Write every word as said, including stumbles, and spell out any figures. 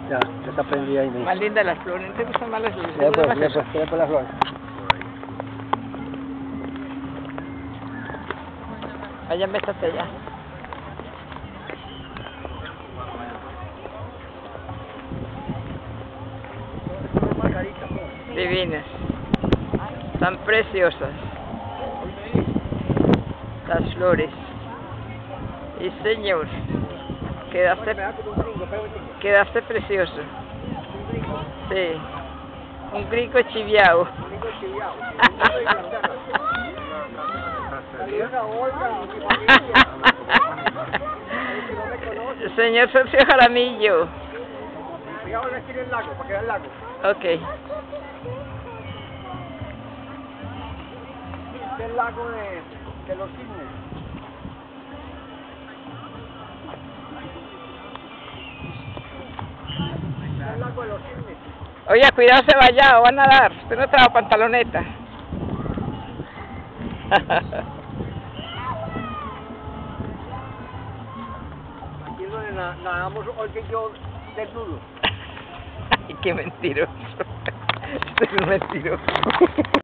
Ya, ya está prendida ahí. Más lindas las flores, ¿no te gustan más las flores? Ya pues, más ya eso? pues, ya pues las flores. Vaya, métate allá. Divinas. Están preciosas. Las flores. Y señor, quedaste, quedaste precioso. Sí. Un gringo chiviao. Señor Sergio Jaramillo. Digamos aquí en el lago, para que vea el lago. Ok. Este es el lago de, de los cisnes. Este es el lago de los cisnes. Oye, cuidado, se vaya, o van a nadar. Usted no trae pantaloneta. Aquí es donde nadamos Olga y yo desnudos. Ay, qué mentiroso. Usted es un mentiroso.